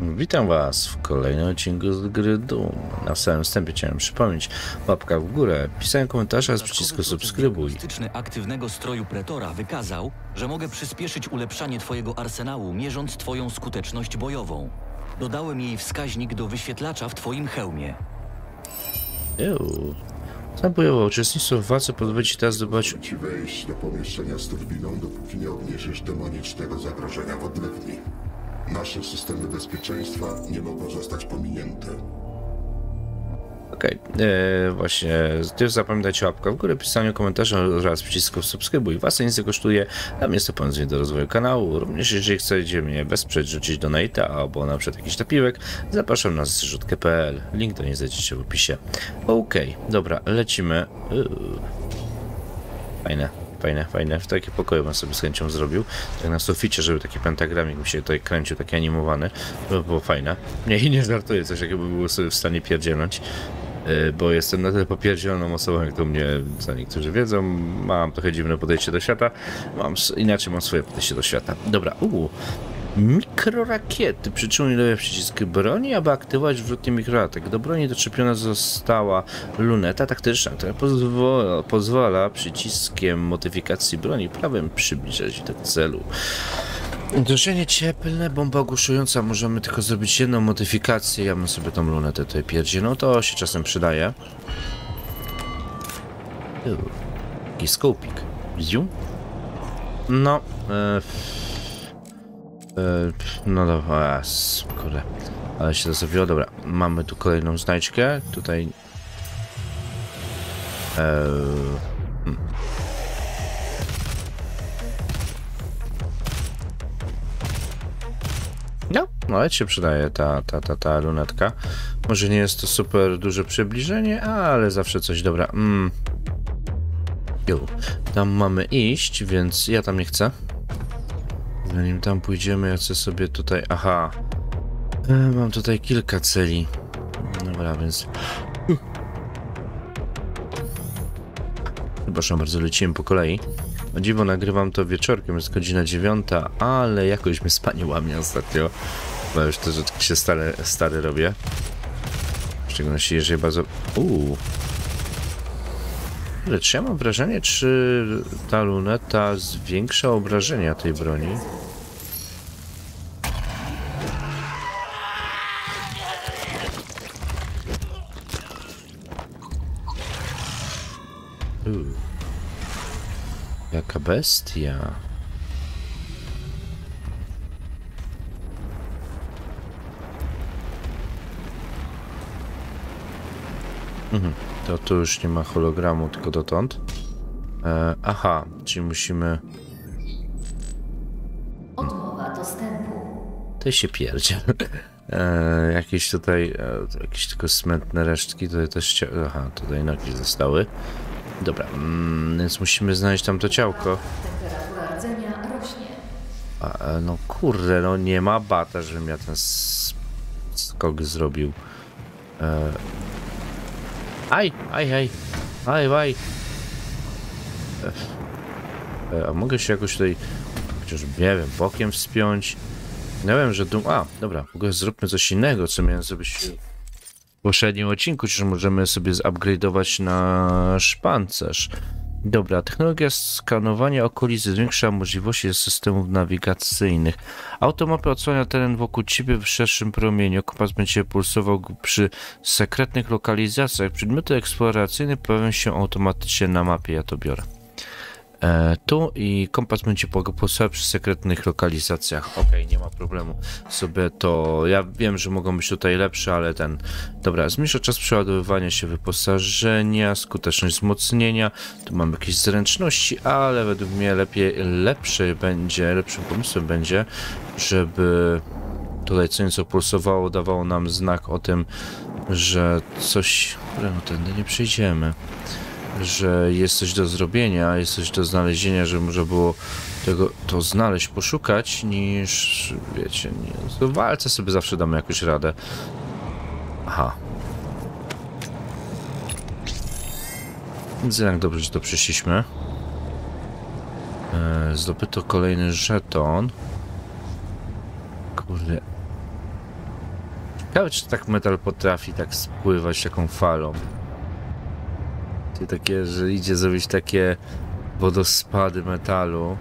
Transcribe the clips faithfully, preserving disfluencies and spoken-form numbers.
Witam Was w kolejnym odcinku z gry Doom. Na samym wstępie chciałem przypomnieć, łapka w górę, pisałem komentarze z przycisku subskrybuj. Diagnostyczny aktywnego stroju Pretora wykazał, że mogę przyspieszyć ulepszanie Twojego arsenału, mierząc Twoją skuteczność bojową. Dodałem jej wskaźnik do wyświetlacza w Twoim hełmie. Euu. Sam bojowo uczestnictwo w walce pozwoli Ci teraz zdobywać... Ci wejść do pomieszczenia z turbiną, dopóki nie odniesiesz demonicznego zagrożenia w odlewni. Nasze systemy bezpieczeństwa nie mogą zostać pominięte. Okej, okay. eee, właśnie, też zapamiętajcie łapkę w górę, pisanie komentarzy oraz przycisków subskrybuj. Was nic nie kosztuje, tam jest to pomysł do rozwoju kanału. Również jeżeli chcecie mnie wesprzeć, rzucić donate'a albo na przykład jakiś napiwek, zapraszam na zrzutkę kropka p l. Link do niej znajdziecie w opisie. Okej, okay, dobra, lecimy. Uuu. Fajne. Fajne, fajne. W takie pokoje bym sobie z chęcią zrobił. Tak na suficie, żeby taki pentagramik mi się tutaj kręcił, taki animowany. To by było fajne. Nie, i nie żartuję, coś jakiego by było sobie w stanie pierdzielnąć. Yy, bo jestem na tyle popierdzieloną osobą, jak to mnie, co niektórzy wiedzą. Mam trochę dziwne podejście do świata. Mam, inaczej mam swoje podejście do świata. Dobra, uuu. Mikrorakiety. Przytrzymaj lewy przycisk broni, aby aktywować wrzutnie mikrorakiet. Do broni doczepiona została luneta taktyczna, która pozwala, pozwala przyciskiem modyfikacji broni prawym przybliżać do celu. Uderzenie cieplne, bomba ogłuszująca. Możemy tylko zrobić jedną modyfikację. Ja bym sobie tą lunetę tutaj pierdzie. No to się czasem przydaje. Taki skopik. Widział? No. E No dobra, kurde, ale się to zawiło. Dobra, mamy tu kolejną znajdźkę. Tutaj. Eee... Hmm. No, no ale się przydaje ta, ta, ta, ta lunetka. Może nie jest to super duże przybliżenie, ale zawsze coś. Dobra. Mm. Jo. Tam mamy iść, więc ja tam nie chcę. Zanim tam pójdziemy, ja chcę sobie tutaj... Aha. E, mam tutaj kilka celi. Dobra, więc... Przepraszam bardzo, lecimy po kolei. O dziwo, nagrywam to wieczorkiem, jest godzina dziewiąta, ale jakoś mnie spanie łamie ostatnio. Bo już to, że tak się stary, stary robię. W szczególności, jeżeli bardzo... Uuu. Ale czy ja mam wrażenie, czy ta luneta zwiększa obrażenia tej broni? Uuu. Jaka bestia. Mhm. To tu już nie ma hologramu, tylko dotąd. E, aha, czyli musimy... Odmowa dostępu. To się pierdzie. E, jakieś tutaj... E, jakieś tylko smętne resztki, tutaj też... Aha, tutaj nogi zostały. Dobra, mm, więc musimy znaleźć tam to ciałko. Temperatura rdzenia rośnie. A, e, no kurde, no nie ma bata, żebym ja ten skok zrobił. E, Aj, aj, aj, aj, aj. E, a mogę się jakoś tutaj, chociaż nie wiem, bokiem wspiąć? Nie wiem, że dum... A, dobra, w ogóle zróbmy coś innego, co miałem zrobić w poprzednim odcinku, czy możemy sobie zupgrade'ować nasz pancerz. Dobra, technologia skanowania okolicy zwiększa możliwości systemów nawigacyjnych. Automapy odsłania teren wokół ciebie w szerszym promieniu. Kompas będzie pulsował przy sekretnych lokalizacjach. Przedmioty eksploracyjne pojawią się automatycznie na mapie. Ja to biorę. E, tu i kompas będzie pulsował przy sekretnych lokalizacjach. Ok, nie ma problemu. Sobie to... Ja wiem, że mogą być tutaj lepsze, ale ten... Dobra, zmniejsza czas przeładowywania się wyposażenia, skuteczność wzmocnienia. Tu mamy jakieś zręczności, ale według mnie lepiej, lepsze będzie, lepszym pomysłem będzie, żeby tutaj co nieco pulsowało, dawało nam znak o tym, że coś... No tędy nie przejdziemy. Że jest coś do zrobienia, jest coś do znalezienia, że może było tego to znaleźć, poszukać, niż, wiecie, nie, w walce sobie zawsze damy jakąś radę. Aha. Więc jak dobrze, że to przyszliśmy. E, zdobyto kolejny żeton. Kurde. Ciekawe, czy tak metal potrafi tak spływać taką falą. Czyli takie, że idzie zrobić takie wodospady metalu.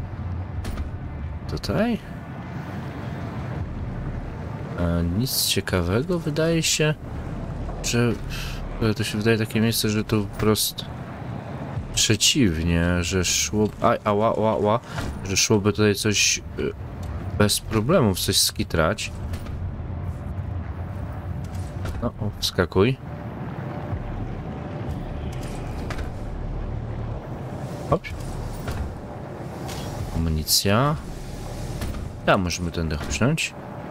Tutaj? A nic ciekawego, wydaje się, że to się wydaje takie miejsce, że to po prostu przeciwnie, że szło... Aj, ała, ała, ała, że szłoby tutaj coś bez problemów coś skitrać. No, o, wskakuj. Hop. Amunicja. Ja, możemy tędy chodźnąć.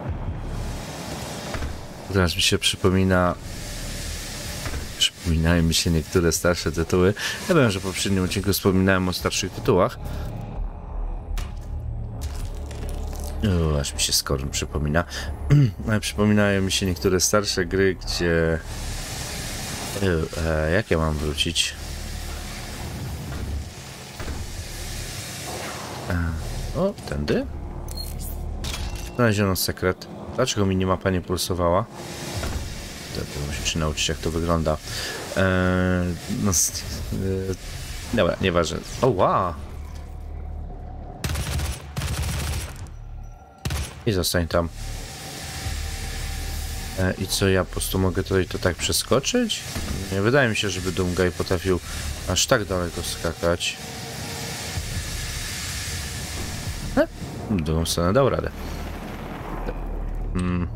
Teraz mi się przypomina... Przypominają mi się niektóre starsze tytuły. Ja wiem, że w poprzednim odcinku wspominałem o starszych tytułach. O, aż mi się Skorn przypomina. Ale przypominają mi się niektóre starsze gry, gdzie... E, jak ja mam wrócić? E, o, tędy? Znaleziono sekret. Dlaczego mi nie mapa nie pulsowała? Muszę się nauczyć, jak to wygląda. Eee, no, e, dobra, nieważne. O, wow. I zostań tam. E, I co, ja po prostu mogę tutaj to tak przeskoczyć? Nie wydaje mi się, żeby Doomguy potrafił aż tak daleko skakać. E, w drugą stronę dał radę. Hmm.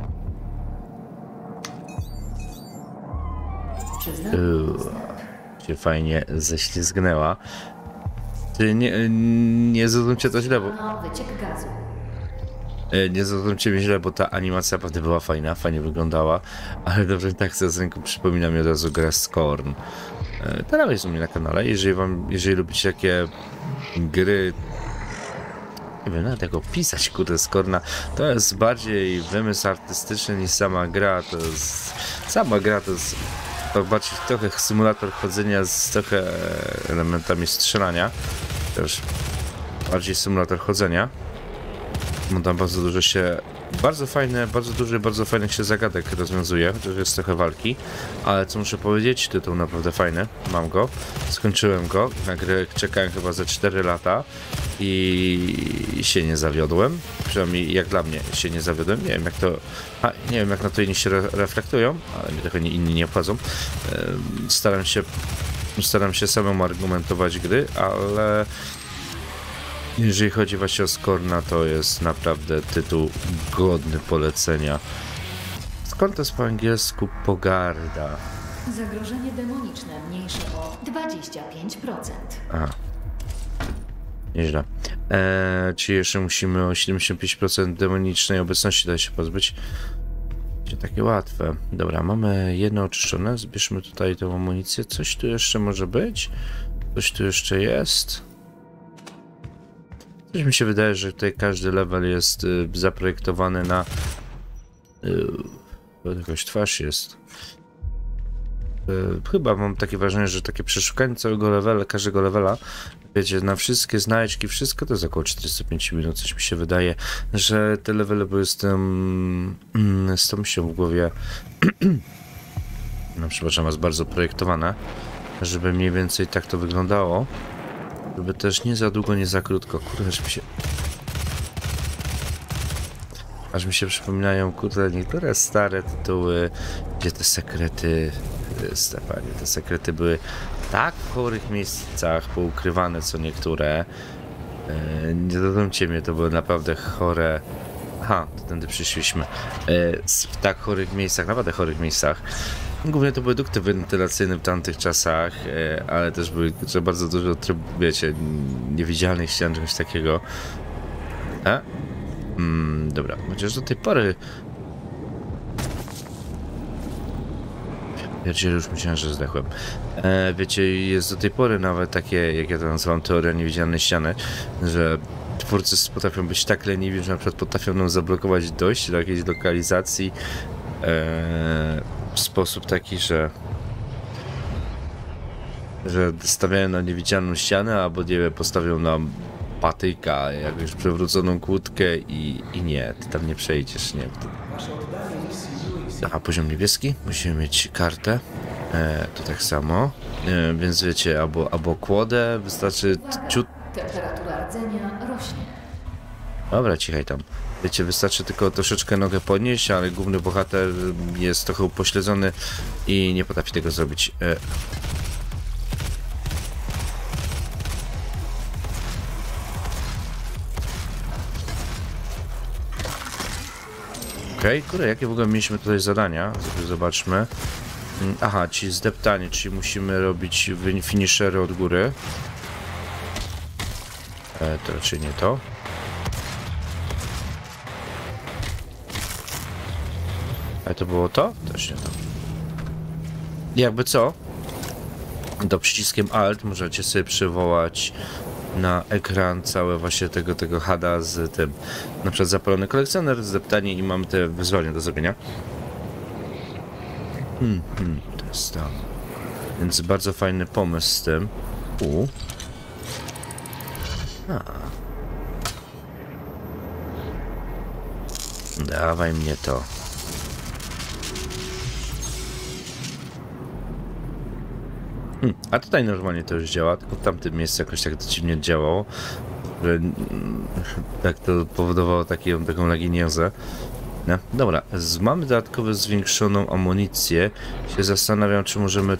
Uuu, się fajnie ześlizgnęła. Ty nie, nie zrozumcie to źle, bo... No, wyciek gazu. Nie zrozumcie mnie źle, bo ta animacja naprawdę była fajna, fajnie wyglądała, ale dobrze tak z ręką przypomina mi od razu grę Scorn. Teraz jest u mnie na kanale, jeżeli wam, jeżeli lubicie takie gry, nie wiem nawet jak opisać kurde Scorna, to jest bardziej wymysł artystyczny niż sama gra, to jest, sama gra to jest to bardziej trochę symulator chodzenia z trochę elementami strzelania, też bardziej symulator chodzenia. Bo tam bardzo dużo się, bardzo fajne, bardzo dużo i bardzo fajnych się zagadek rozwiązuje, chociaż jest trochę walki, ale co muszę powiedzieć, tytuł naprawdę fajny, mam go, skończyłem go, na grę czekałem chyba ze cztery lata i się nie zawiodłem, przynajmniej jak dla mnie się nie zawiodłem, nie wiem jak to, a nie wiem jak na to inni się re reflektują, ale mnie trochę inni nie obchodzą, staram się, staram się samemu argumentować gry, ale jeżeli chodzi właśnie o Scorna, to jest naprawdę tytuł godny polecenia. Skąd to jest po angielsku pogarda? Zagrożenie demoniczne mniejsze o dwadzieścia pięć procent. Aha. Nieźle. Eee, czy jeszcze musimy o siedemdziesiąt pięć procent demonicznej obecności dać się pozbyć? Będzie takie łatwe. Dobra, mamy jedno oczyszczone. Zbierzmy tutaj tę amunicję. Coś tu jeszcze może być? Coś tu jeszcze jest? Coś mi się wydaje, że tutaj każdy level jest y, zaprojektowany na... Y, jakaś twarz jest. Y, chyba mam takie wrażenie, że takie przeszukanie całego levela, każdego levela, wiecie, na wszystkie znajdźki, wszystko to jest około czterdzieści pięć minut. Coś mi się wydaje, że te levele były z tym... Mm, z tą myślą w głowie... no przepraszam, jest bardzo projektowane, żeby mniej więcej tak to wyglądało. Żeby też nie za długo, nie za krótko. Kurde, aż mi się... Aż mi się przypominają, kurde, niektóre stare tytuły, gdzie te sekrety... Stefanie, te sekrety były tak w chorych miejscach poukrywane, co niektóre. Yy, nie dodumcie mnie, to były naprawdę chore... Aha, to tędy przyszliśmy. Yy, w tak chorych miejscach, naprawdę chorych miejscach. Głównie to były dukty wentylacyjne w tamtych czasach, ale też były że bardzo dużo tryb, wiecie, niewidzialnych ścian, czegoś takiego. A? Mm, dobra, chociaż do tej pory... Wiecie, już myślałem, że zdechłem. E, wiecie, jest do tej pory nawet takie, jak ja to nazywam, teoria niewidzialnej ściany, że twórcy potrafią być tak leniwi, że na przykład potrafią nam zablokować dojście do jakiejś lokalizacji, e, w sposób taki, że że stawiają na niewidzialną ścianę, albo nie wiem, postawią nam patyka, jakąś przewróconą kłódkę i, i nie, ty tam nie przejdziesz, nie. Wasze oddanie misji Louis Aha, poziom niebieski. Musimy mieć kartę. E, to tak samo. E, więc wiecie, albo, albo kłodę, wystarczy ciut... Temperatura rdzenia rośnie. Dobra, cichaj tam. Wiecie, wystarczy tylko troszeczkę nogę podnieść, ale główny bohater jest trochę upośledzony i nie potrafi tego zrobić. E... Okej, okay, kurde, jakie w ogóle mieliśmy tutaj zadania? Zobaczmy. Aha, ci zdeptanie, czyli musimy robić finishery od góry. E, to raczej nie to. A to było to? Też nie to. Jakby co? To przyciskiem Alt możecie sobie przywołać na ekran całe właśnie tego, tego hada z tym. Na przykład zapalony kolekcjoner, zdeptanie i mam te wyzwania do zrobienia. Hmm, hmm, to jest tam. Więc bardzo fajny pomysł z tym. U. A. Dawaj mnie to. Hmm, a tutaj normalnie to już działa, tylko w tamtym miejscu jakoś tak dziwnie działało, że mm, tak to powodowało takie, taką laginiozę. No, dobra, z, mamy dodatkowo zwiększoną amunicję. Się zastanawiam, czy możemy...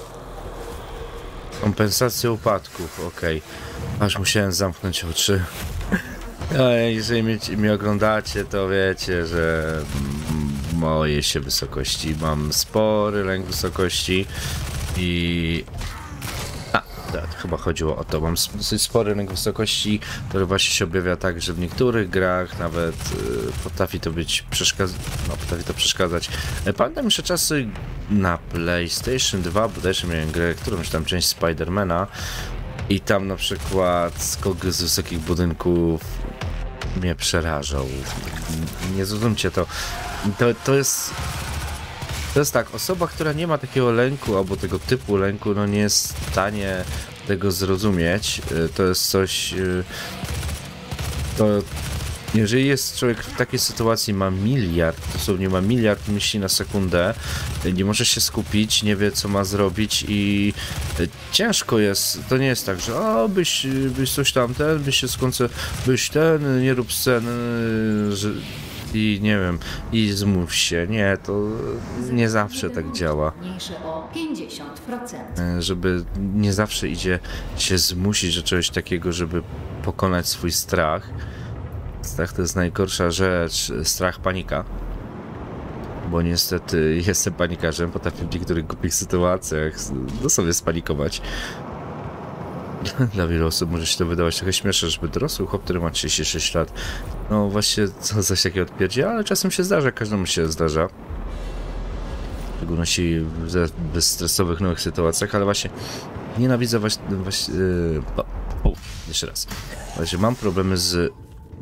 Kompensację upadków, okej. Okay. Aż musiałem zamknąć oczy. No, jeżeli mnie, mnie oglądacie, to wiecie, że boję się wysokości. Mam spory lęk wysokości i... A, tak, chyba chodziło o to. Mam dosyć spory lęk wysokości, który właśnie się objawia tak, że w niektórych grach nawet y, potrafi to być przeszkadzać. No, potrafi to przeszkadzać. Pamiętam jeszcze czasy na PlayStation dwa, bodajże miałem grę, którąś tam część Spidermana i tam na przykład skok z wysokich budynków mnie przerażał. Nie zrozumcie to. To, to jest... To jest tak, osoba, która nie ma takiego lęku albo tego typu lęku, no nie jest w stanie tego zrozumieć. To jest coś... To... Jeżeli jest człowiek w takiej sytuacji, ma miliard, dosłownie ma miliard myśli na sekundę, nie może się skupić, nie wie co ma zrobić i ciężko jest, to nie jest tak, że o, byś, byś coś tamten, byś się skończył, byś ten, nie rób sceny, że... I nie wiem, i zmów się. Nie, to nie zawsze tak działa. Mniejsze o pięćdziesiąt procent. Żeby nie zawsze idzie się zmusić do czegoś takiego, żeby pokonać swój strach. Strach to jest najgorsza rzecz. Strach, panika. Bo niestety jestem panikarzem, potrafię w niektórych głupich sytuacjach dosłownie spanikować. Dla wielu osób może się to wydawać trochę śmieszne, żeby dorosły chłop, który ma trzydzieści sześć lat, no właśnie co zaś takiego odpierdzi, ale czasem się zdarza, każdemu się zdarza. W szczególności w bezstresowych, nowych sytuacjach, ale właśnie nienawidzę właśnie... właśnie yy, o, o, jeszcze raz. Właśnie mam problemy z...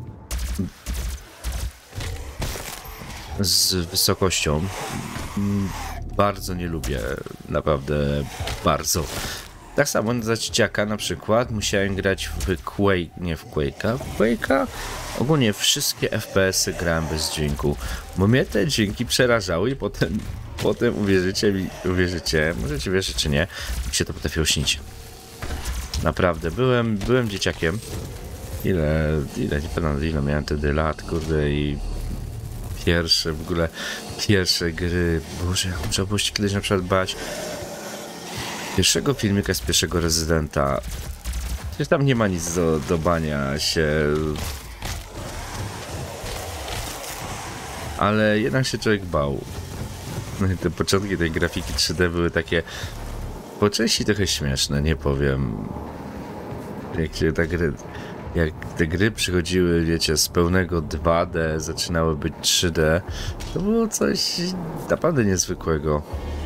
z wysokością. Bardzo nie lubię, naprawdę bardzo. Tak samo za dzieciaka na przykład musiałem grać w Quake, nie w Quake'a, w Quake'a ogólnie wszystkie F P S-y grałem bez dźwięku, bo mnie te dźwięki przerażały i potem, potem uwierzycie mi, uwierzycie, możecie wierzyć czy nie, mi się to potrafiło śnić. Naprawdę, byłem, byłem dzieciakiem, ile, ile, nie pamiętam ile miałem wtedy lat, kurde i pierwsze w ogóle, pierwsze gry, Boże, trzeba było się kiedyś na przykład bać pierwszego filmika z pierwszego rezydenta. Przecież tam nie ma nic do, do bania się. Ale jednak się człowiek bał. Te początki tej grafiki trzy D były takie po części trochę śmieszne, nie powiem. Jak się ta gry, jak te gry przychodziły, wiecie, z pełnego dwa D, zaczynały być trzy D, to było coś naprawdę niezwykłego.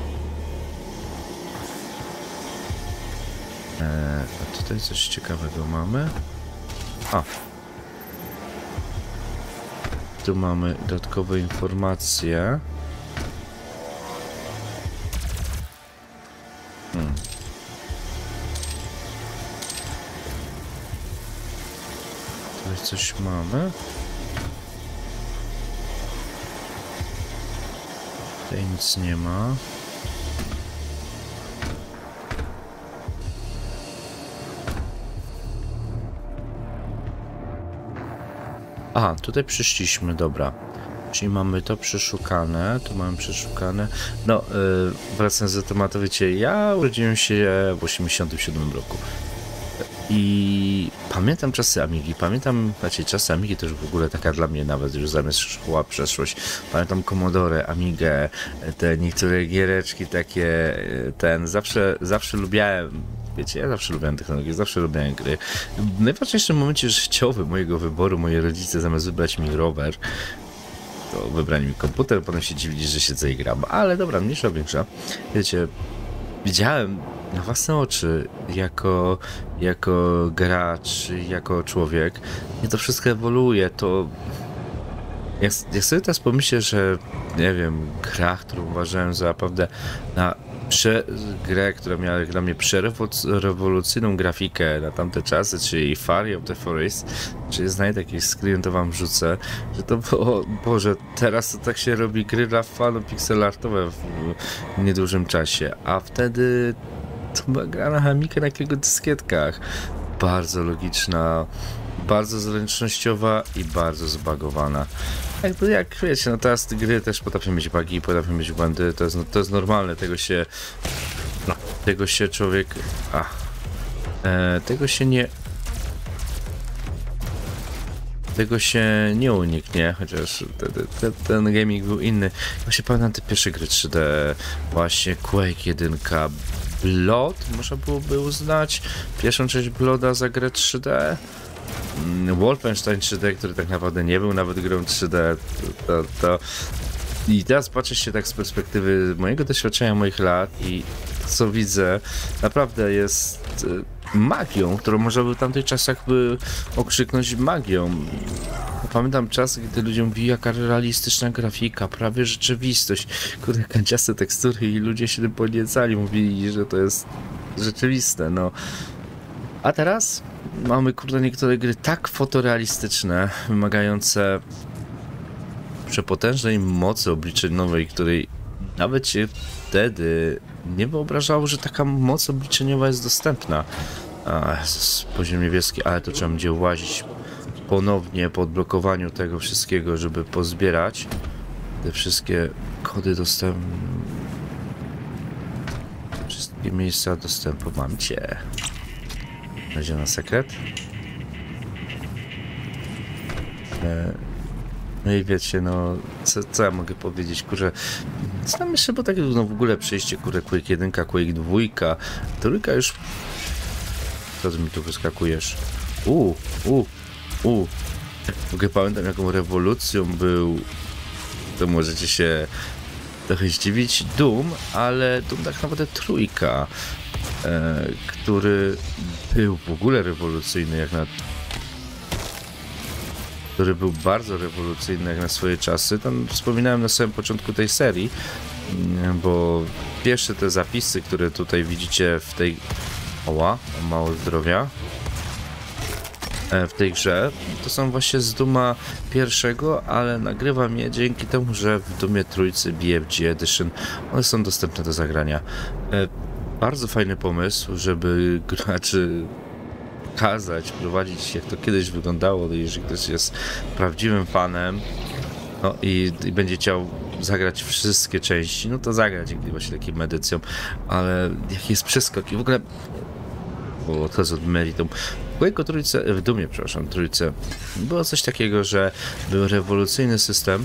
A tutaj coś ciekawego mamy. A. Tu mamy dodatkowe informacje. Hmm. Tutaj coś mamy. Tutaj nic nie ma. Aha, tutaj przyszliśmy, dobra. Czyli mamy to przeszukane, tu mamy przeszukane. No, yy, wracając do tematu, wiecie, ja urodziłem się w osiemdziesiątym siódmym roku. I pamiętam czasy Amigi, pamiętam, znaczy czasy Amigi to już w ogóle taka dla mnie nawet już zamiast szkoła przeszłość. Pamiętam Commodore, Amigę, te niektóre giereczki takie, ten, zawsze, zawsze lubiałem, wiecie, ja zawsze lubiłem technologię, zawsze lubiłem gry. W najważniejszym momencie życiowym mojego wyboru, moi rodzice zamiast wybrać mi rower, to wybrali mi komputer, potem się dziwili, że siedzę i gram, ale dobra, mniejsza, większa. Wiecie, widziałem na własne oczy, jako, jako gracz, jako człowiek, i to wszystko ewoluuje, to... Jak, jak sobie teraz pomyślę, że, nie wiem, gra, którą uważałem za naprawdę na prze, grę, która miała dla mnie przerewolucyjną grafikę na tamte czasy, czyli Far of the Forest, czyli znajdę jakiś screen, to wam wrzucę, że to było, Boże, teraz to tak się robi gry dla fanów pixelartowe w niedużym czasie, a wtedy to była gra na chemikę na kilku dyskietkach, bardzo logiczna, bardzo zręcznościowa i bardzo zbagowana. Jakby jak wiecie, no teraz te gry też potrafią mieć bugi, potrafią mieć błędy, to jest, to jest normalne, tego się, no, tego się człowiek, a, e, tego się nie, tego się nie uniknie, chociaż te, te, ten gaming był inny. Właśnie pamiętam te pierwsze gry trzy D, właśnie Quake jeden, Blood, można byłoby uznać pierwszą część Blooda za grę trzy D. Wolfenstein trzy D, który tak naprawdę nie był nawet grą trzy D, to, to, to... I teraz patrzę się tak z perspektywy mojego doświadczenia, moich lat i co widzę, naprawdę jest magią, którą można by w tamtych czasach by okrzyknąć magią. Pamiętam czasy, gdy ludzie mówili, jaka realistyczna grafika, prawie rzeczywistość, kurde, kanciaste tekstury i ludzie się tym podniecali, mówili, że to jest rzeczywiste, no. A teraz mamy, kurde, niektóre gry tak fotorealistyczne, wymagające przepotężnej mocy obliczeniowej, której nawet się wtedy nie wyobrażało, że taka moc obliczeniowa jest dostępna. A, Jezus, poziom niebieski, ale to trzeba będzie łazić ponownie po odblokowaniu tego wszystkiego, żeby pozbierać te wszystkie kody dostępu. Wszystkie miejsca dostępu mam cię. Będzie na sekret. E, no i wiecie, no, co, co ja mogę powiedzieć, kurze, znam jeszcze, bo tak no w ogóle przejście, kurę, Quake jeden, Quake dwa, trójka już... Co ty mi tu wyskakujesz? Uuu, uuu, uuu. W ogóle pamiętam, jaką rewolucją był, to możecie się trochę zdziwić, Doom, ale Doom tak naprawdę trójka, e, który był w ogóle rewolucyjny jak na... który był bardzo rewolucyjny jak na swoje czasy. Tam wspominałem na samym początku tej serii, bo pierwsze te zapisy, które tutaj widzicie w tej... Oła, mało zdrowia. W tej grze, to są właśnie z Dooma pierwszego, ale nagrywam je dzięki temu, że w Doomie trójcy B F G Edition one są dostępne do zagrania. Bardzo fajny pomysł, żeby graczy kazać, prowadzić, jak to kiedyś wyglądało, jeżeli ktoś jest prawdziwym fanem, no i, i będzie chciał zagrać wszystkie części, no to zagrać dzięki właśnie takim edycjom, ale jaki jest przeskok i w ogóle, bo to jest od meritum. W Quake'u trójce, w Doomie, przepraszam, trójce, było coś takiego, że był rewolucyjny system.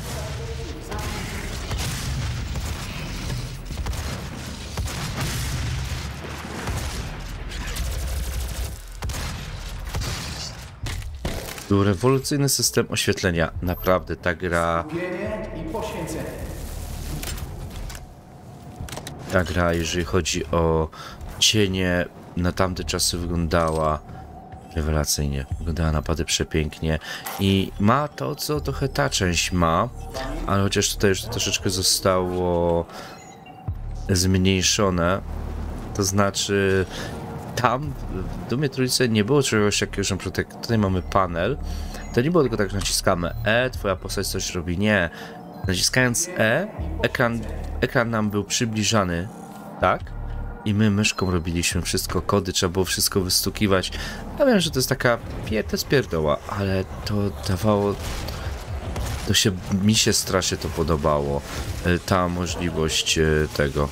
Był rewolucyjny system oświetlenia. Naprawdę ta gra... Ta gra, jeżeli chodzi o cienie, na tamte czasy wyglądała rewelacyjnie. Wyglądała naprawdę przepięknie. I ma to, co trochę ta część ma, ale chociaż tutaj już to troszeczkę zostało zmniejszone. To znaczy... Tam w Doomie trójce nie było czegoś takiego, że na przykład tutaj mamy panel, to nie było tylko tak, że naciskamy E, twoja postać coś robi, nie. Naciskając E, ekran, ekran nam był przybliżany, tak? I my myszką robiliśmy wszystko, kody, trzeba było wszystko wystukiwać. Ja wiem, że to jest taka, to jest pierdoła, ale to dawało, to się, mi się strasznie to podobało, ta możliwość tego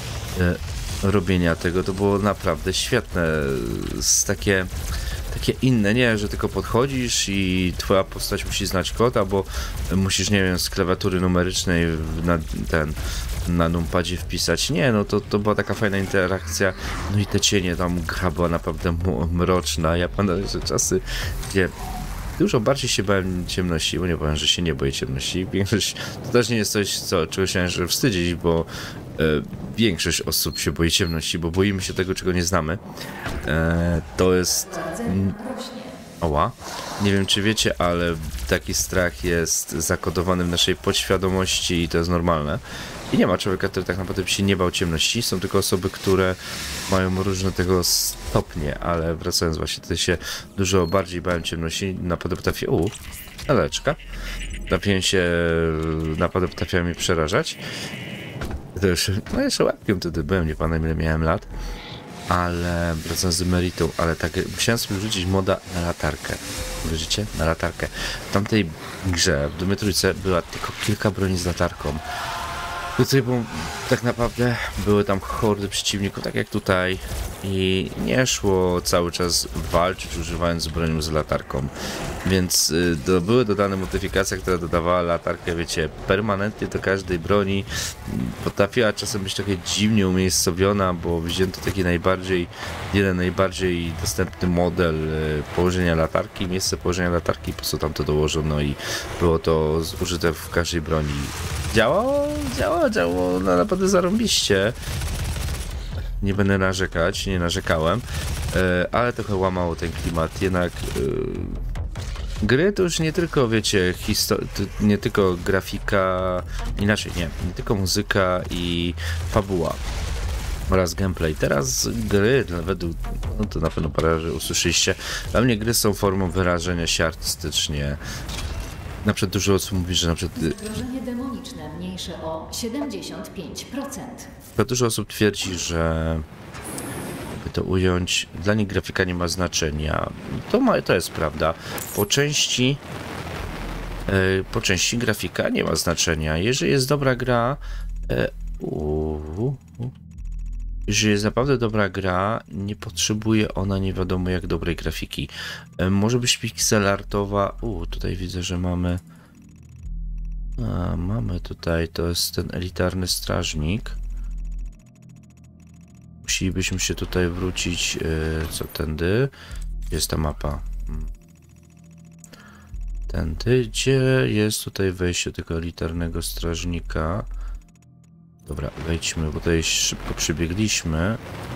robienia tego, to było naprawdę świetne, z takie, takie inne, nie, że tylko podchodzisz i twoja postać musi znać kod, albo musisz, nie wiem, z klawiatury numerycznej na ten, na numpadzie wpisać, nie, no to, to była taka fajna interakcja, no i te cienie, tam gra była naprawdę mroczna, ja pamiętam, że czasy, gdzie dużo bardziej się bałem ciemności, bo nie powiem, że się nie boję ciemności. Większość to też nie jest coś, co, czego się należy wstydzić, bo e, większość osób się boi ciemności, bo boimy się tego, czego nie znamy. E, to jest... Mm, oła. Nie wiem, czy wiecie, ale taki strach jest zakodowany w naszej podświadomości i to jest normalne. I nie ma człowieka, który tak naprawdę by się nie bał ciemności. Są tylko osoby, które mają różne tego stopnie, ale wracając właśnie, to się dużo bardziej bałem ciemności. Naprawdę potrafię... Uuu, laleczka. Trafiłem się... Naprawdę potrafiła mi przerażać. To jeszcze... No jeszcze łapkiem wtedy byłem, nie pamiętam ile miałem lat. Ale wracając do meritum, ale tak musiałem sobie rzucić moda na latarkę. Wierzycie? Na latarkę. W tamtej grze, w Doomie Trójce, była tylko kilka broni z latarką. Tutaj bo tak naprawdę były tam hordy przeciwników, tak jak tutaj, i nie szło cały czas walczyć używając broni z latarką, więc y, do, były dodane modyfikacje, która dodawała latarkę, wiecie, permanentnie do każdej broni. Potrafiła czasem być trochę dziwnie umiejscowiona, bo wzięto taki najbardziej, jeden najbardziej dostępny model y, położenia latarki, miejsce położenia latarki, po prostu tam to dołożono i było to użyte w każdej broni. Działało, działało, działało no, naprawdę zarąbiście. Nie będę narzekać, nie narzekałem, e, ale trochę łamało ten klimat. Jednak e, gry to już nie tylko, wiecie, histo- nie tylko grafika, inaczej nie, nie tylko muzyka i fabuła oraz gameplay. Teraz gry, według, no to na pewno parę razy usłyszeliście, dla mnie gry są formą wyrażenia się artystycznie. Na przykład dużo osób mówi, że na przykład... Zagrożenie demoniczne mniejsze o siedemdziesiąt pięć procent. Dużo osób twierdzi, że by to ująć, dla nich grafika nie ma znaczenia. To, ma, to jest prawda. Po części yy, po części grafika nie ma znaczenia. Jeżeli jest dobra gra, yy, uu, jeżeli jest naprawdę dobra gra, nie potrzebuje ona nie wiadomo jak dobrej grafiki. Yy, może być pixelartowa. U, tutaj widzę, że mamy A, mamy tutaj, to jest ten elitarny strażnik. Musielibyśmy się tutaj wrócić, yy, co tędy? Jest ta mapa. Tędy, gdzie jest tutaj wejście do tego elitarnego strażnika. Dobra, wejdźmy, bo tutaj szybko przybiegliśmy.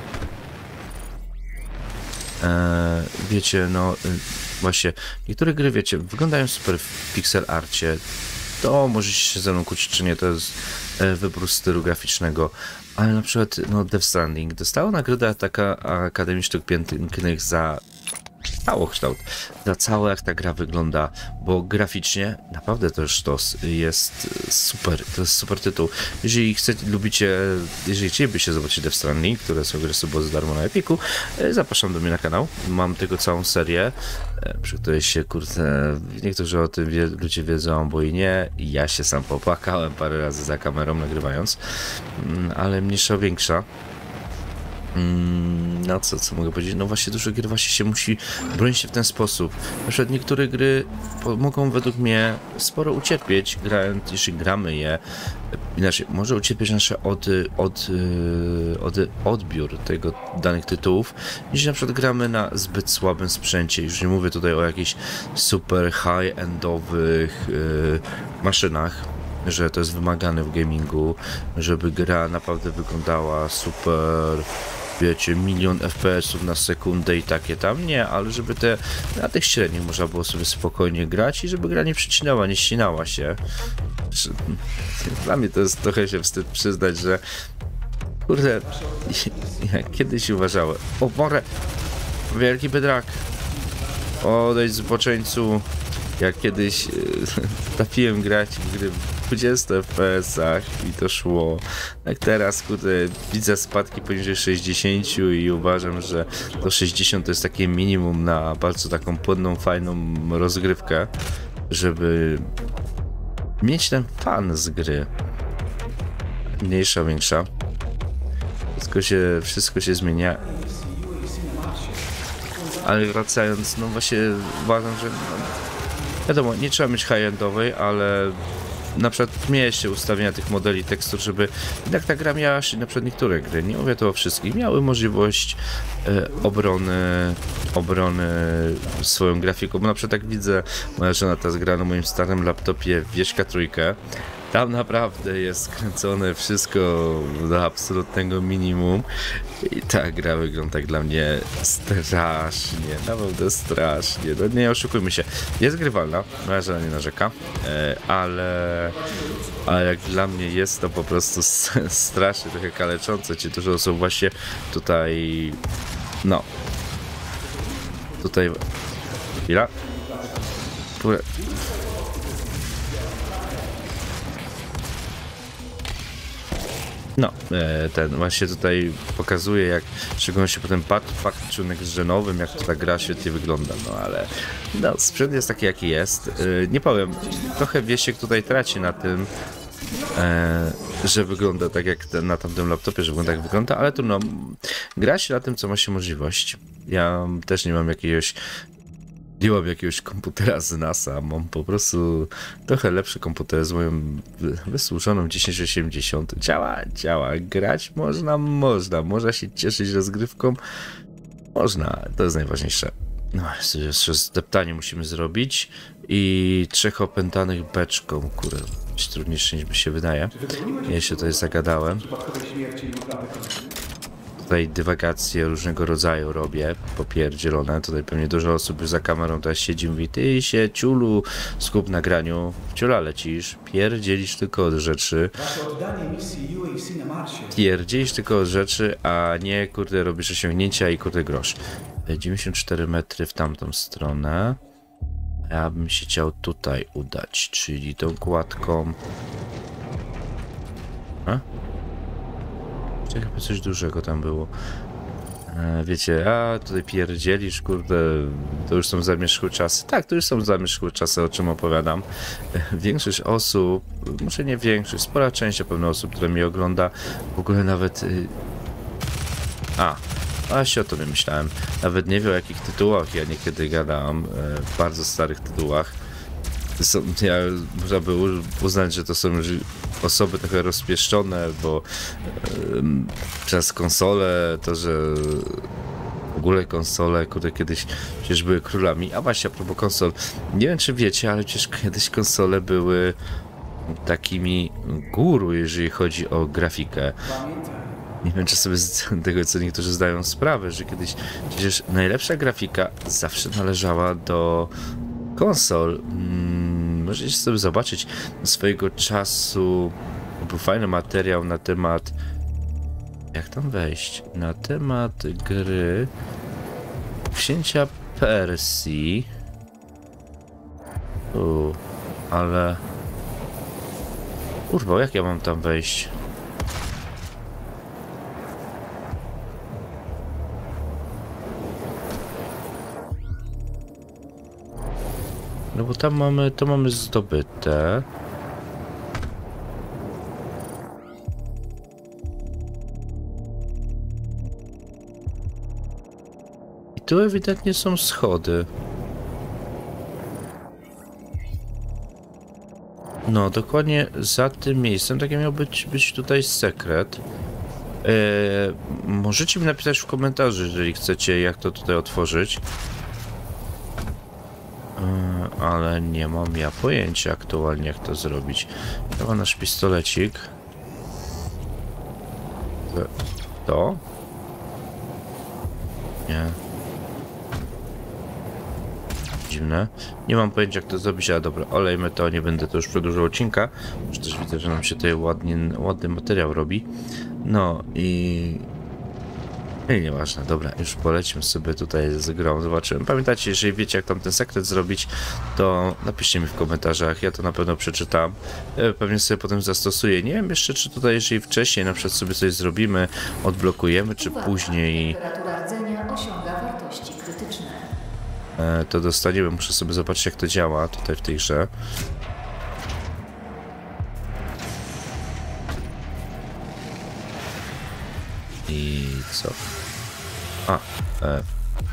Eee, wiecie, no właśnie, niektóre gry, wiecie, wyglądają super w pixel arcie. To możecie się ze mną kłócić, czy nie, to jest e, wybór stylu graficznego. Ale na przykład, no, Death Stranding dostało nagrodę taka Akademii Sztuk Pięknych za całokształt, za całe jak ta gra wygląda, bo graficznie naprawdę też to jest super, to jest super tytuł. Jeżeli chcecie, lubicie, jeżeli chcielibyście zobaczyć Death Stranding, które są gry sobie za darmo na Epiku, zapraszam do mnie na kanał, mam tego całą serię, przy której się, kurde, niektórzy o tym wie, ludzie wiedzą, bo i nie, ja się sam popłakałem parę razy za kamerą nagrywając, ale mniejsza większa. No co, co mogę powiedzieć? No właśnie dużo gier właśnie się musi bronić się w ten sposób. Na przykład niektóre gry mogą według mnie sporo ucierpieć, grając, jeśli gramy je. Inaczej, może ucierpieć nasze od, od, od, odbiór tego danych tytułów, jeśli na przykład gramy na zbyt słabym sprzęcie. Już nie mówię tutaj o jakichś super high-endowych yy, maszynach, że to jest wymagane w gamingu, żeby gra naprawdę wyglądała super, wiecie, milion F P S-ów na sekundę i takie tam, nie, ale żeby te, na tych średnich można było sobie spokojnie grać i żeby gra nie przycinała, nie ścinała się. Dla mnie to jest trochę się wstyd przyznać, że kurde, ja kiedyś uważałem, o morę, wielki bydrak, odejdź zboczeńcu. Jak kiedyś trafiłem grać w gry dwudziestu F P S-ach i to szło. Tak teraz, kurde, widzę spadki poniżej sześćdziesięciu i uważam, że to sześćdziesiąt to jest takie minimum na bardzo taką płynną, fajną rozgrywkę, żeby mieć ten fan z gry. Mniejsza, większa. Wszystko się, wszystko się zmienia. Ale wracając, no właśnie uważam, że no, wiadomo, nie trzeba mieć high-endowej, ale na przykład miały się ustawienia tych modeli tekstur, żeby jednak ta gra miała się, na przykład niektóre gry, nie mówię to o wszystkich, miały możliwość e, obrony, obrony swoją grafiką, bo na przykład jak widzę, moja żona teraz gra na moim starym laptopie Wieśka trójkę, tam naprawdę jest skręcone wszystko do absolutnego minimum i ta gra wygląda tak dla mnie strasznie, naprawdę strasznie. No nie oszukujmy się, jest grywalna, moja żona nie narzeka, ale, ale jak dla mnie jest to po prostu strasznie trochę kaleczące. Ci dużo osób właśnie tutaj, no, tutaj, chwila, no, ten właśnie tutaj pokazuje, jak szczególnie się potem faktu next-genowym, jak to ta gra świetnie wygląda, no ale no, sprzęt jest taki, jaki jest. Nie powiem, trochę Wiesiek tutaj traci na tym, że wygląda tak jak ten, na tamtym laptopie, że wygląda jak wygląda, ale trudno, gra się na tym, co ma się możliwość. Ja też nie mam jakiegoś Nie mam jakiegoś komputera z NASA, mam po prostu trochę lepszy komputer z moją wysłużoną tysiąc osiemdziesiąt. Działa, działa, grać można, można, można się cieszyć rozgrywką, można, to jest najważniejsze. No, jeszcze zdeptanie musimy zrobić i trzech opętanych beczką, kurde, być trudniejsze niż mi się wydaje. Ja się tutaj zagadałem. Tutaj dywagacje różnego rodzaju robię, popierdzielone. Tutaj pewnie dużo osób już za kamerą teraz siedzi i mówi: ty się, ciulu, skup na graniu. Ciula lecisz, pierdzielisz tylko od rzeczy. Pierdzielisz tylko od rzeczy, a nie, kurde, robisz osiągnięcia i kurde grosz. dziewięćdziesiąt cztery metry w tamtą stronę. Ja bym się chciał tutaj udać, czyli tą kładką. A? Chyba coś dużego tam było. E, wiecie, a tutaj pierdzielisz, kurde, to już są zamierzchłe czasy. Tak, to już są zamierzchłe czasy, o czym opowiadam. E, większość osób, może nie większość, spora część na pewno osób, które mnie ogląda, w ogóle nawet... Y... A, a się o to nie myślałem. Nawet nie wie, o jakich tytułach ja niekiedy gadam, e, w bardzo starych tytułach. Są, ja, można by uznać, że to są już osoby trochę rozpieszczone, bo um, przez konsole, to, że w ogóle konsole, kurde, kiedyś przecież były królami. A właśnie, a propos konsol, nie wiem, czy wiecie, ale przecież kiedyś konsole były takimi guru, jeżeli chodzi o grafikę. Nie wiem, czy sobie z tego, co niektórzy zdają sprawę, że kiedyś przecież najlepsza grafika zawsze należała do konsol. Hmm, możecie sobie zobaczyć swojego czasu. Był fajny materiał na temat. Jak tam wejść? Na temat gry Księcia Persji. U, ale. Kurwa, jak ja mam tam wejść? No bo tam mamy, to mamy zdobyte. I tu ewidentnie są schody. No, dokładnie za tym miejscem, takie miał być, być tutaj sekret. Eee, możecie mi napisać w komentarzu, jeżeli chcecie, jak to tutaj otworzyć. Ale nie mam ja pojęcia aktualnie, jak to zrobić. Ja mam nasz pistolecik. To? Nie. Dziwne. Nie mam pojęcia, jak to zrobić, ale dobra, olejmy to, nie będę to już przedłużał odcinka. Już też widzę, że nam się tutaj ładnie, ładny materiał robi. No i... I nieważne, dobra, już polecimy sobie tutaj z grą, zobaczymy. Pamiętajcie, jeżeli wiecie, jak tam ten sekret zrobić, to napiszcie mi w komentarzach, ja to na pewno przeczytam. Pewnie sobie potem zastosuję. Nie wiem jeszcze, czy tutaj, jeżeli wcześniej na przykład sobie coś zrobimy, odblokujemy, czy Uwaga, później temperatura rdzenia osiąga wartości krytyczne. e, to dostaniemy. Muszę sobie zobaczyć, jak to działa tutaj w tej grze. I co? A, e.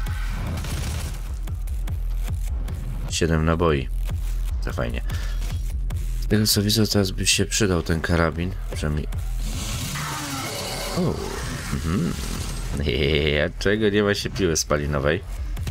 siedem naboi. To fajnie. Z tego co widzę, teraz by się przydał ten karabin. Przynajmniej. O. Mhm. Nie, czego nie ma się piły spalinowej?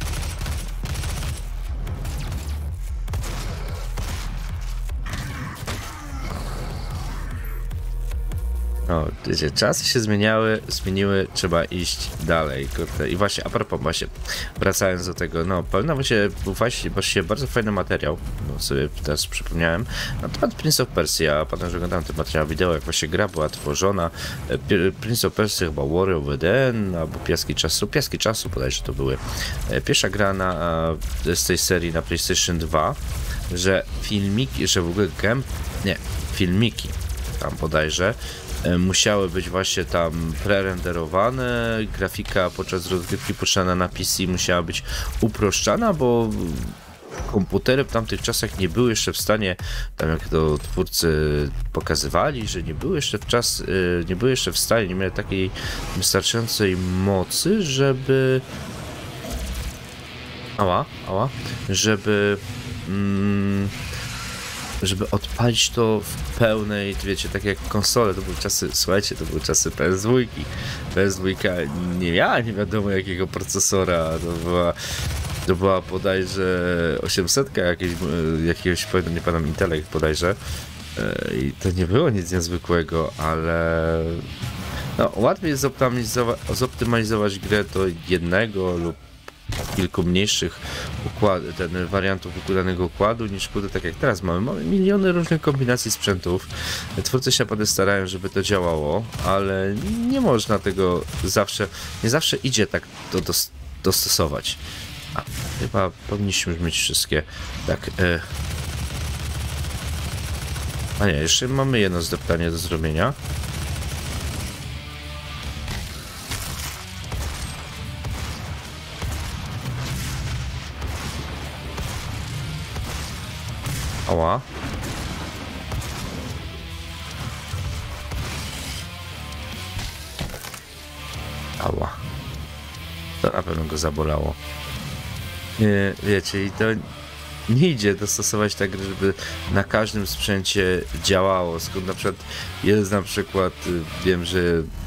O, wiecie, czasy się zmieniały, zmieniły, trzeba iść dalej, kurde. I właśnie, a propos, właśnie, wracając do tego, no, pewno właśnie, był właśnie, właśnie bardzo fajny materiał, no sobie teraz przypomniałem, na temat Prince of Persia. Pamiętam, że oglądałem ten materiał wideo, jak właśnie gra była tworzona. Prince of Persia chyba Warrior Within, albo Piaski Czasu, Piaski Czasu bodajże to były. Pierwsza gra na, z tej serii na PlayStation dwa, że filmiki, że w ogóle game, nie, filmiki tam bodajże, musiały być właśnie tam prerenderowane, grafika podczas rozgrywki puszczana na P C musiała być uproszczana, bo komputery w tamtych czasach nie były jeszcze w stanie, tam jak to twórcy pokazywali, że nie były jeszcze w czas, nie były jeszcze w stanie, nie miały takiej wystarczającej mocy, żeby ała, ała, żeby mm, żeby odpalić to w pełnej, wiecie, tak jak konsole, to były czasy, słuchajcie, to były czasy P S dwa. P S dwa nie miała nie wiadomo jakiego procesora, to była, to była bodajże osiemset jakiegoś, jakiegoś, nie pamiętam, Intelek bodajże, i to nie było nic niezwykłego, ale no, łatwiej jest zoptymalizować, zoptymalizować grę do jednego lub kilku mniejszych układ, ten wariantów danego układu niż kurde, tak jak teraz mamy. Mamy miliony różnych kombinacji sprzętów. Twórcy się naprawdę starają, żeby to działało, ale nie można tego zawsze, nie zawsze idzie tak to dos, dostosować. A, chyba powinniśmy już mieć wszystkie. Tak. E... A nie, jeszcze mamy jedno zdeptanie do zrobienia. Ała. Ała. To na pewno go zabolało. Nie, wiecie, i to nie idzie dostosować tak, żeby na każdym sprzęcie działało. Skąd na przykład jest na przykład, wiem, że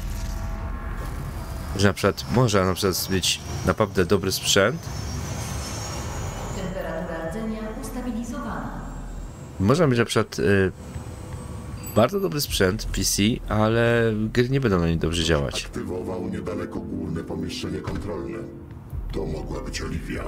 że na przykład można na przykład mieć naprawdę dobry sprzęt. Temperatura rdzenia ustabilizowana. Można mieć na przykład y, bardzo dobry sprzęt P C, ale gry nie będą na nim dobrze działać. Aktywował niedaleko główne pomieszczenie kontrolne. To mogła być Olivia.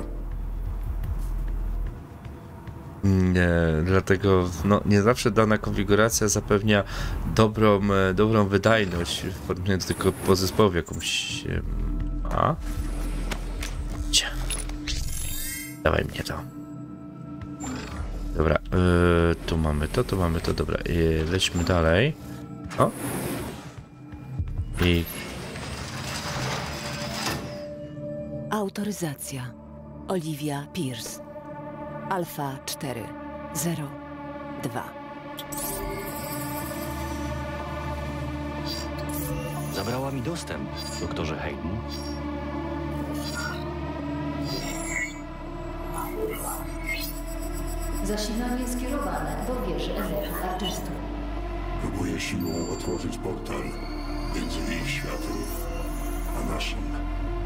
Nie, dlatego no, nie zawsze dana konfiguracja zapewnia dobrą, dobrą wydajność w porównaniu do tego podzespołu jakąś. A? Cia. Dawaj mnie to. Dobra, yy, tu mamy to, tu mamy to, dobra, yy, lećmy dalej. O! I... Autoryzacja. Olivia Pierce. Alfa cztery zero dwa. Zabrała mi dostęp, doktorze Hayden. Zasilanie skierowane do wieży Ezechu Archestu. Próbuje siłą otworzyć portal między ich światem a naszym.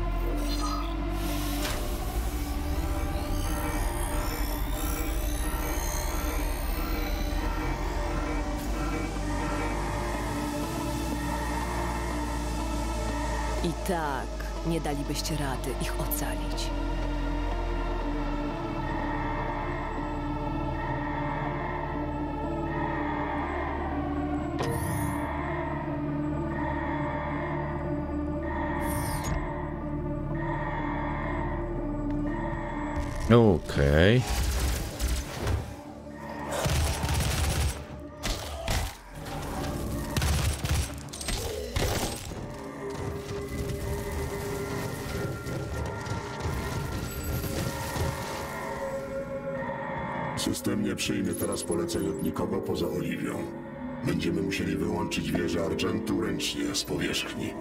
I tak nie dalibyście rady ich ocalić. Okej. System nie przyjmie teraz poleceń od nikogo poza Oliwią. Będziemy musieli wyłączyć wieżę Argentu ręcznie z powierzchni.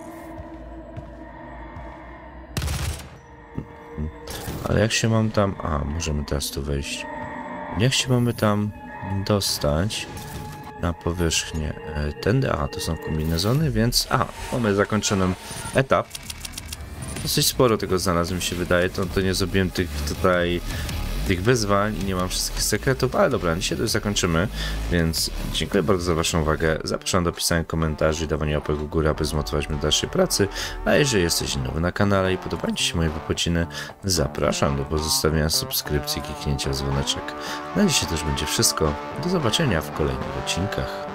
Ale jak się mam tam... A, możemy teraz tu wejść. Jak się mamy tam dostać na powierzchnię? E, Tędy, a, to są kombinezony, więc... A, mamy zakończony etap. Dosyć sporo tego znalazłem, mi się wydaje. To, to nie zrobiłem tych tutaj... tych wyzwań i nie mam wszystkich sekretów, ale dobra, dzisiaj to już zakończymy, więc dziękuję bardzo za waszą uwagę, zapraszam do pisania komentarzy i dawania łapek w górę, aby zmotywować mnie do dalszej pracy, a jeżeli jesteś nowy na kanale i podobają ci się moje wypociny, zapraszam do pozostawienia subskrypcji i kliknięcia w dzwoneczek. Na dzisiaj też będzie wszystko, do zobaczenia w kolejnych odcinkach.